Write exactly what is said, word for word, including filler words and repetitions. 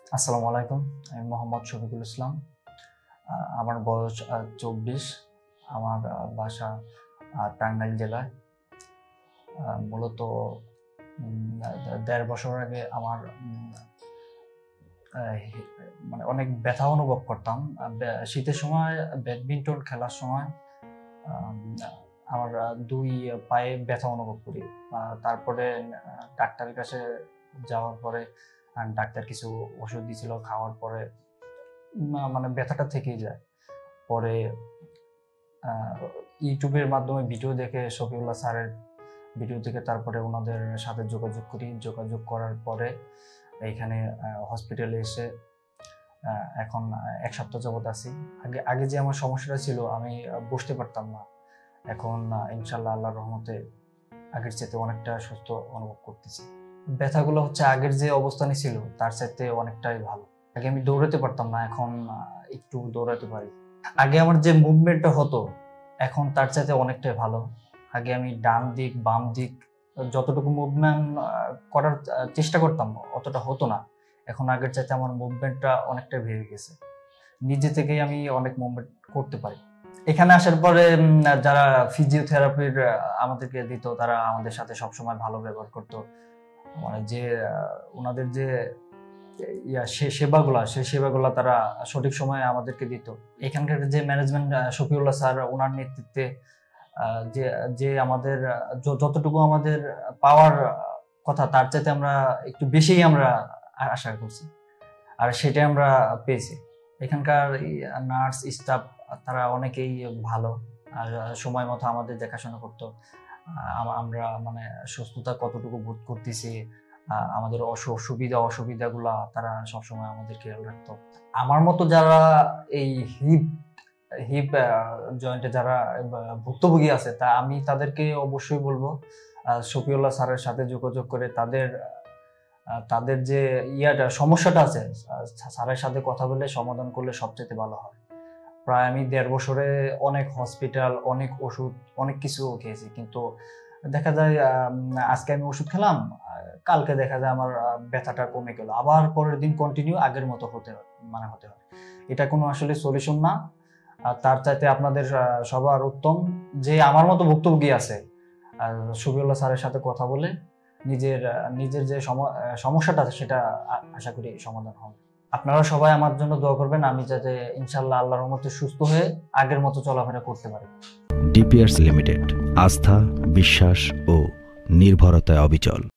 আসসালামু আলাইকুম। আমি মোহাম্মদ শফিকুল ইসলাম। আ আমার বয়স আ চব্বিশ। আমার আ বাসা আ টাঙ্গাইল জেলায়। আ মূলত উম আ দেড় বছর আগে আমার উম আ হি মানে অনেক ব্যথা অনুভব করতাম। আ ব্যা শীতের সময় ব্যাডমিন্টন খেলার সময় আম আ আমার আ দুই পায়ে ব্যথা অনুভব করি। আ তারপরে আ ডাক্তারের কাছে যাওয়ার পরে আ ডাক্তার কিছু ওষুধ দিছিল। খাওয়ার পরে মা মানে ব্যথাটা থেকেই যায়। পরে আ YouTube এর মাধ্যমে ভিডিও দেখে শফিউল্লাহ স্যারের ভিডিও দেখে তারপরে উনাদের সাথে যোগাযোগ করি। যোগাযোগ করার পরে এইখানে আ হসপিটালে এসে আ এখন এক সপ্তাহ যাবৎ আছি। আগে আগে যে আমার সমস্যাটা ছিল আমি আ বসতে পারতাম না। এখন আ ইনশাআল্লাহ আল্লাহর রহমতে আগের চাইতে অনেকটা সুস্থ অনুভব করতেছি। ব্যথাগুলো হচ্ছে আগের যে অবস্থানে ছিল তার চাইতে অনেকটাই ভালো। আগে আমি দৌড়াতে পারতাম না, এখন আ একটু দৌড়াতে পারি। আগে আমার যে মুভমেন্টটা হতো, এখন তার চাইতে অনেকটাই ভালো। আগে আমি ডান দিক, বাম দিক যতটুকু মুভমেন্ট আ করার আ চেষ্টা করতাম অতটা হতো না। এখন আগের চাইতে আমার মুভমেন্টটা অনেকটাই বেড়ে গেছে। নিজে থেকেই আমি অনেক মুভমেন্ট করতে পারি। এখানে আসার পরে উম যারা ফিজিওথেরাপির আ আমাদেরকে দিত তারা আমাদের সাথে সবসময় ভালো ব্যবহার করত। মানে যে আ উনাদের যে ইয়া সে সেবাগুলা, সেই সেবাগুলা তারা সঠিক সময়ে আমাদেরকে দিত। এখানকার যে ম্যানেজমেন্ট আ শফিউল্লাহ স্যার উনার নেতৃত্বে আ যে যে আমাদের য যতটুকু আমাদের পাওয়ার কথা তার চাইতে আমরা একটু বেশিই আমরা আ আশা করছি। আর সেটাই আমরা পেয়েছি। এখানকার ইয়া নার্স, স্টাফ তারা অনেকেই ভালো। আর সময় মতো আমাদের দেখাশোনা করত। আ আমরা মানে সুস্থতা কতটুকু বোধ করতেছি, আ আমাদের অসু সুবিধা অসুবিধাগুলা তারা সবসময় আমাদের খেয়াল রাখত। আমার মতো যারা এই হিপ হিপ আ জয়েন্টে যারা বা ভুক্তভোগী আছে তা আমি তাদেরকে অবশ্যই বলব আ শফিউল্লাহ স্যারের সাথে যোগাযোগ করে তাদের আ তাদের যে ইয়াটা সমস্যাটা আছে আ স্যারের সাথে কথা বলে সমাধান করলে সবচাইতে ভালো হয়। প্রায় আমি দেড় বছরে অনেক হসপিটাল, অনেক ওষুধ, অনেক কিছু খেয়েছি। কিন্তু দেখা যায় আম আজকে আমি ওষুধ খেলাম, আ কালকে দেখা যায় আমার আ ব্যথাটা কমে গেল। আবার পরের দিন কন্টিনিউ আগের মতো হতে হয় মানে হতে হয়। এটা কোনো আসলে সলিউশন না। আ তার চাইতে আপনাদের আ সবার উত্তম যে আমার মতো ভুক্তভোগী আছে, আ শফিউল্লাহ স্যারের সাথে কথা বলে নিজের আ নিজের যে সম আ সমস্যাটা আছে সেটা আ আশা করি সমাধান হবে। আপনারা সবাই আমার জন্য দোয়া করবেন আমি যাতে ইনশাআল্লাহ আল্লাহর রহমতে সুস্থ হয়ে আগের মতো চলাফেরা করতে পারি। ডিপিয়ার্স লিমিটেড, আস্থা, বিশ্বাস ও নির্ভরতায় অবিচল।